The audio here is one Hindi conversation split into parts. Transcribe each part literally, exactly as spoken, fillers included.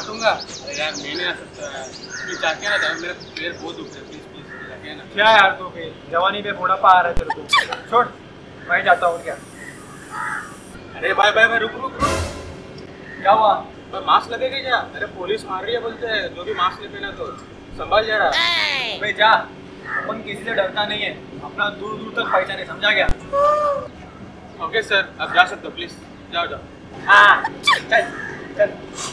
काटूंगा। अरे यार मैं नहीं आ सकता यार, प्लीज जाके ना जाओ, मेरे पैर बहुत दुख रहे हैं, प्लीज प्लीज जाके ना। क्या यार तू भी जवानी पे बुढ़ापा आ रहा है तेरे को, छोड़ मैं जाता हूँ। क्या अरे भाई भाई भाई रुक रुक रुक, क्या हुआ? भाई मास्क लगेगा क्या? अरे पुलिस मार रही है बोलते हैं, जो भी मास्क नहीं पहना तो संभाल जरा। अबे जा, अपन किसी से डरता नहीं है, अपना दूर दूर तक पहचाने, समझा गया? ओके सर, आप जा सकते हो, प्लीज जाओ जाओ। हाँ चल चल।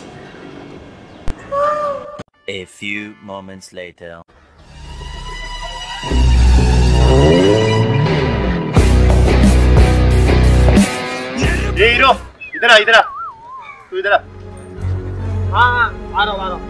A few moments later. ये हीरो इधर आ, इधर आ, तू इधर आ। हाँ हाँ आ रहा हूँ आ रहा हूँ।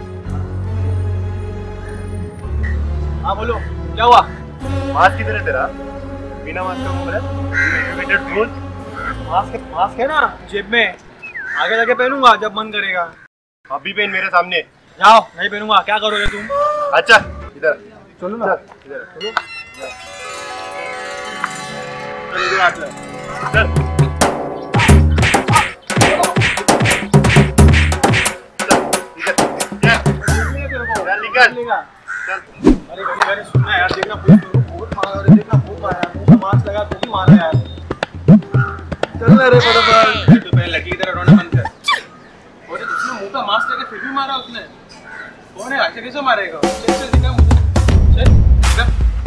हाँ बोलो क्या हुआ? मास्क किधर है तेरा? बिना मास्क का घूम रहा है? मास्क मास्क है ना जेब में, आगे जाके पहनूंगा जब मन करेगा। अभी पहन मेरे सामने। जाओ, नहीं पहनूंगा। क्या करोगे तुम? अच्छा इधर चलो ना, इधर चलो चल, इधर आ, चल चल अरे गली गली सुनना यार, देखना बहुत मारा, अरे देखना बहुत मारा यार, मुंह पे मास्क लगा तो भी मारा यार। चल ना रे फटाफट। तू पहले लगी की तरह रोना बंद कर। और उसने मुंह पे मास्क लगा फिर भी मारा उसने, कौन है? ऐसे कैसे मारेगा? चल चल दिखा मुझे, चल दिखा।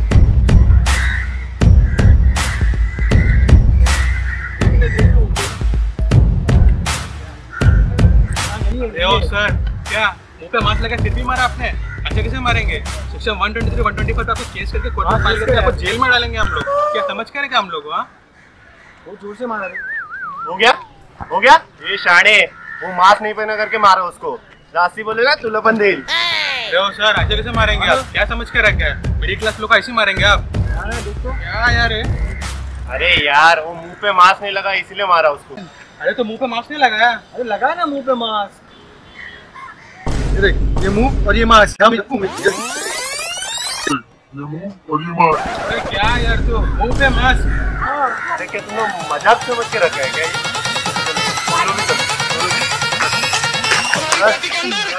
अरे ओ सर, क्या मुंह पे मास्क लगा फिर भी मारा आपने? अच्छा कैसे मारेंगे? सेक्शन एक सौ तेईस, एक सौ चौबीस पर आपको केस करके कोर्ट में फाइल करके आपको जेल में डालेंगे हम लोग। क्या समझ कर क्या हम लोग? हाँ बहुत जोर से मारा रे। हो गया हो गया। ये शाणे, वो मास्क नहीं पहना करके मारा उसको। रास्ती बोलेगा तुला बंदेल। अरे ओ सर, ऐसे कैसे मारेंगे आप? क्या समझ कर रखा है? मिडिल क्लास लोग ऐसे मारेंगे आप? क्या यार है? अरे यार वो मुंह पे मास्क नहीं लगा इसीलिए मारा उसको। अरे तो मुंह पे मास्क नहीं लगाया? अरे लगा ना मुंह पे मास्क। ये देख, ये मुंह और ये मास्क। हम अरे क्या यार तू मुंह पे मास्क? अरे क्या तुम लोग मजाक समझ के रखा है क्या?